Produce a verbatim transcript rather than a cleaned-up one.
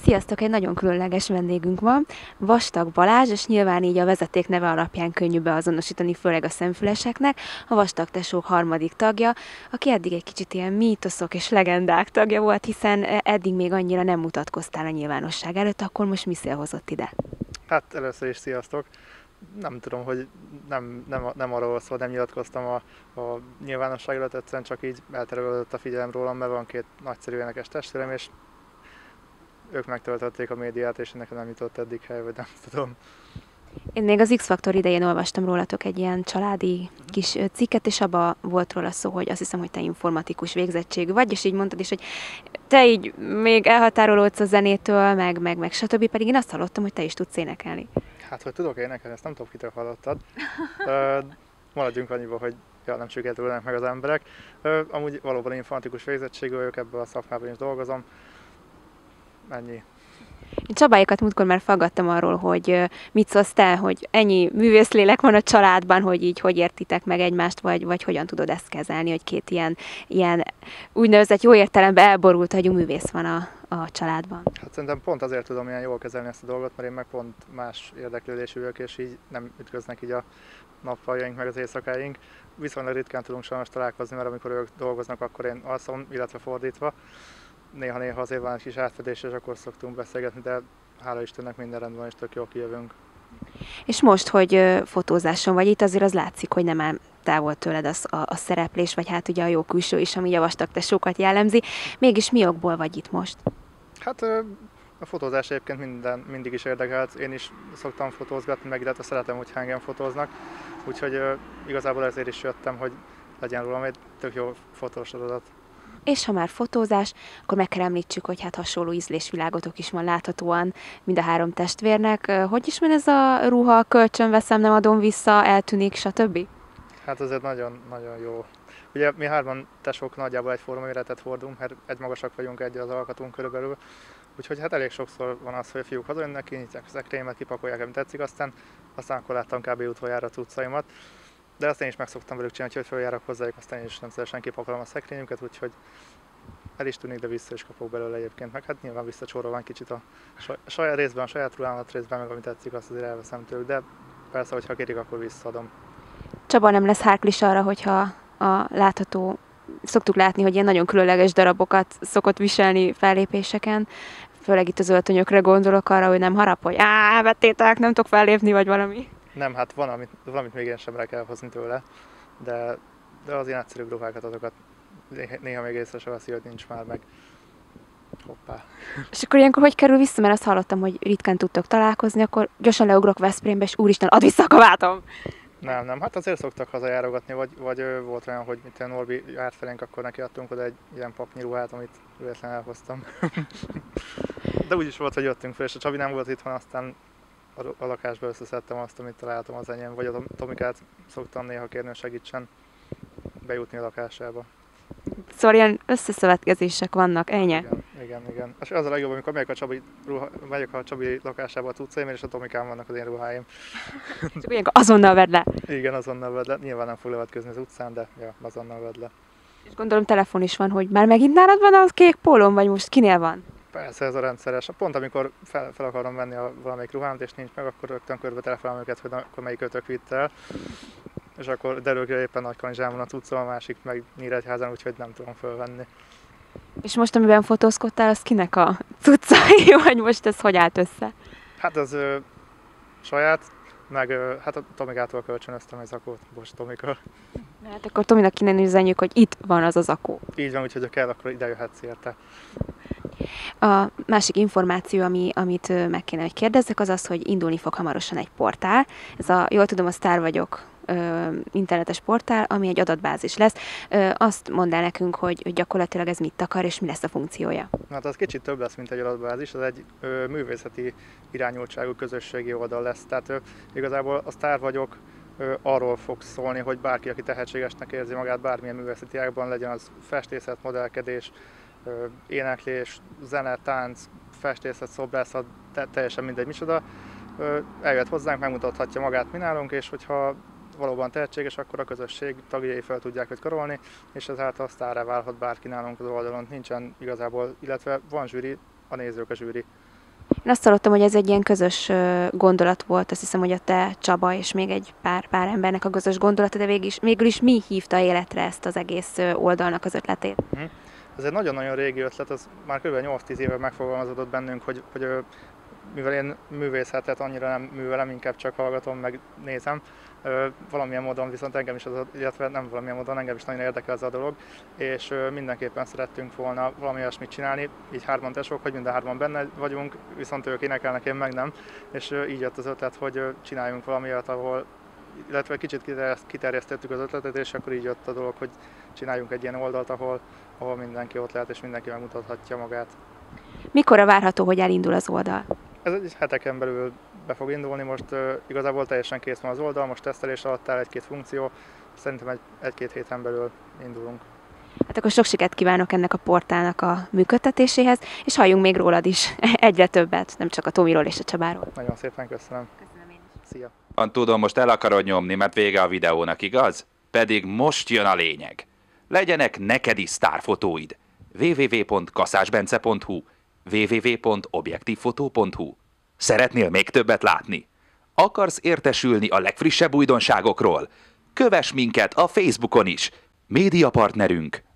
Sziasztok! Egy nagyon különleges vendégünk van, Vastag Balázs, és nyilván így a vezeték neve alapján könnyű beazonosítani, főleg a szemfüleseknek. A Vastag tesók harmadik tagja, aki eddig egy kicsit ilyen mítoszok és legendák tagja volt, hiszen eddig még annyira nem mutatkoztál a nyilvánosság előtt, akkor most mi szél hozott ide? Hát először is sziasztok! Nem tudom, hogy nem, nem, nem arról szól, nem nyilatkoztam a, a nyilvánosság előtt, egyszerűen csak így elterülődött a figyelem rólam, mert van két nagyszerű énekes testvérem, és ők megtöltötték a médiát, és nekem nem jutott eddig hely, vagy nem tudom. Én még az X-Faktor idején olvastam rólatok egy ilyen családi kis cikket, és abban volt róla szó, hogy azt hiszem, hogy te informatikus végzettségű vagy, és így mondtad is, hogy te így még elhatárolódsz a zenétől, meg, meg, meg stb. Pedig én azt hallottam, hogy te is tudsz énekelni. Hát, hogy tudok énekelni, ezt nem tudom, kitől hallottad. Ö, maradjunk annyiba, hogy ja, nem sikerülnek meg az emberek. Ö, amúgy valóban informatikus végzettségű vagyok, ebből a szakmában is dolgozom. Ennyi. Én Csabáikat múltkor már faggattam arról, hogy mit szólsz te, hogy ennyi művészlélek van a családban, hogy így hogy értitek meg egymást, vagy, vagy hogyan tudod ezt kezelni, hogy két ilyen, ilyen úgynevezett jó értelemben elborult agyú művész van a, a családban. Hát szerintem pont azért tudom ilyen jól kezelni ezt a dolgot, mert én meg pont más érdeklődésűek, és így nem ütköznek így a nappaljaink meg az éjszakáink. Viszonylag ritkán tudunk sajnos találkozni, mert amikor ők dolgoznak, akkor én alszom, illetve fordítva. Néha-néha azért van egy kis átfedés, és akkor szoktunk beszélgetni, de hála Istennek minden rendben, és tök jól kijövünk. És most, hogy fotózáson vagy itt, azért az látszik, hogy nem áll távol tőled az, a, a szereplés, vagy hát ugye a jó külső is, ami a Vastag tesókat jellemzi. Mégis mi okból vagy itt most? Hát a fotózás egyébként minden, mindig is érdekelt. Én is szoktam fotózgatni, meg illetve szeretem, hogy engem fotóznak. Úgyhogy igazából ezért is jöttem, hogy legyen rólam egy tök jó fotós adat. És ha már fotózás, akkor meg kell említsük, hogy hát hasonló ízlésvilágotok is van láthatóan mind a három testvérnek. Hogy is van ez a ruha, kölcsön veszem, nem adom vissza, eltűnik, stb.? Hát azért nagyon-nagyon jó. Ugye mi hárman tesók nagyjából egyforma méretet hordunk, mert egymagasak vagyunk, egy az alkatunk körülbelül. Úgyhogy hát elég sokszor van az, hogy a fiúk hazajönnek, kinyitják a szekrényemet, kipakolják, amit tetszik, aztán, aztán akkor láttam kb. Utoljára a cuccaimat. De azt én is meg szoktam velük csinálni, hogy feljárok hozzájuk, aztán én is rendszeresen kipakolom a szekrényünket, úgyhogy el is tűnik, de vissza is kapok belőle egyébként. Meg hát nyilván visszacsórolom kicsit a saját részben, a saját ruhámat részben, meg amit tetszik, azt azért elveszem tőlük, de persze, hogyha kérik, akkor visszaadom. Csaba nem lesz hárklis arra, hogyha a látható, szoktuk látni, hogy ilyen nagyon különleges darabokat szokott viselni fellépéseken, főleg itt az öltönyökre gondolok arra, hogy nem harap, hogy áh, vettétek, nem tudok fellépni, vagy valami. Nem, hát van, amit, valamit még én sem el kell hozni tőle, de, de az ilyen egyszerűbb ruhákat, azokat néha még észre se veszi, hogy nincs már meg. Hoppá. És akkor ilyenkor hogy kerül vissza, mert azt hallottam, hogy ritkán tudtok találkozni, akkor gyorsan leugrok Veszprémbe, és úristen, add vissza a kabátom! Nem, nem, hát azért szoktak hazajárogatni, vagy, vagy volt olyan, hogy mint Norbi járt felénk, akkor neki adtunk oda egy ilyen papnyi ruhát, amit véletlenül elhoztam. De úgy is volt, hogy jöttünk fel, és a Csabi nem volt itthon, aztán a lakásba összeszedtem azt, amit találtam az enyém, vagy a Tomikát szoktam néha kérni, hogy segítsen bejutni a lakásába. Szóval ilyen összeszövetkezések vannak, ennyi? Igen, igen, igen. És az a legjobb, amikor megyek a Csabi, ruha, megyek a Csabi lakásába a cuccaim, és a Tomikán vannak az én ruháim. És ilyenkor azonnal vedd le. Igen, azonnal vedd le. Nyilván nem fog levetközni az utcán, de ja, azonnal vedd le. És gondolom telefon is van, hogy már megint nálad van a kék pólóm, vagy most kinél van? Persze, ez a rendszeres. Pont amikor fel, fel akarom venni a valamelyik ruhámat, és nincs meg, akkor rögtön körbe telefonálom őket, hogy akkor melyik ötök vitt el. És akkor derül ki, éppen Nagykanizsán van a cuccom, a másik meg Nyíregyházán, úgyhogy nem tudom fölvenni. És most, amiben fotózkodtál, az kinek a cuccai, vagy most ez hogy állt össze? Hát az ö, saját, meg ö, hát a Tomikától kölcsönöztem egy zakót, bocs Tomika. Hát akkor Tominak kéne üzenjük, hogy itt van az a zakó. Így van, úgyhogy ha kell, akkor ide jöhetsz érte. A másik információ, ami, amit meg kéne, hogy kérdezzek, az az, hogy indulni fog hamarosan egy portál. Ez a, jól tudom, a Sztár vagyok ö, internetes portál, ami egy adatbázis lesz. Ö, azt mondd el nekünk, hogy, hogy gyakorlatilag ez mit akar, és mi lesz a funkciója. Hát az kicsit több lesz, mint egy adatbázis, az egy ö, művészeti irányultságú közösségi oldal lesz. Tehát ö, igazából a Sztár vagyok ö, arról fog szólni, hogy bárki, aki tehetségesnek érzi magát bármilyen művészeti ágban, legyen az festészet, modellkedés, ö, éneklés, zene, tánc, festészet, szobrászat, te, teljesen mindegy micsoda, ö, eljött hozzánk, megmutathatja magát mi nálunk, és hogyha valóban tehetséges, akkor a közösség tagjai fel tudják őt karolni, és ezáltal sztárrá válhat bárki nálunk az oldalon. Nincsen igazából, illetve van zsűri, a nézők, a zsűri. Én azt hallottam, hogy ez egy ilyen közös gondolat volt, azt hiszem, hogy a te, Csaba, és még egy pár, pár embernek a közös gondolata, de végül is, végül is mi hívta életre ezt az egész oldalnak az ötletét? Uh-huh. Ez egy nagyon-nagyon régi ötlet, az már kb. nyolc-tíz éve megfogalmazódott bennünk, hogy, hogy mivel én művészetet annyira nem művelem, inkább csak hallgatom, meg nézem, valamilyen módon viszont engem is, az, illetve nem valamilyen módon, engem is nagyon érdekel ez a dolog, és mindenképpen szerettünk volna valami olyasmit csinálni, így hárman tesók, hogy mind a hárman benne vagyunk, viszont ők énekelnek, én meg nem, és így jött az ötlet, hogy csináljunk valami olyat, ahol, illetve kicsit kiterjesztettük az ötletet, és akkor így jött a dolog, hogy csináljunk egy ilyen oldalt, ahol, ahol mindenki ott lehet, és mindenki megmutathatja magát. Mikorra várható, hogy elindul az oldal? Ez egy heteken belül be fog indulni, most uh, igazából teljesen kész van az oldal, most tesztelés alatt áll egy-két funkció, szerintem egy, egy-két héten belül indulunk. Hát akkor sok sikert kívánok ennek a portálnak a működtetéséhez, és halljunk még rólad is egyre többet, nem csak a Tomiról és a Csabáról. Nagyon szépen köszönöm. Köszönöm én is. Szia! Tudom, most el akarod nyomni, mert vége a videónak, igaz? Pedig most jön a lényeg. Legyenek neked is sztárfotóid. double-u double-u double-u pont kaszásbence pont hu double-u double-u double-u pont objektívfotó pont hu. Szeretnél még többet látni? Akarsz értesülni a legfrissebb újdonságokról? Kövess minket a Facebookon is! Médiapartnerünk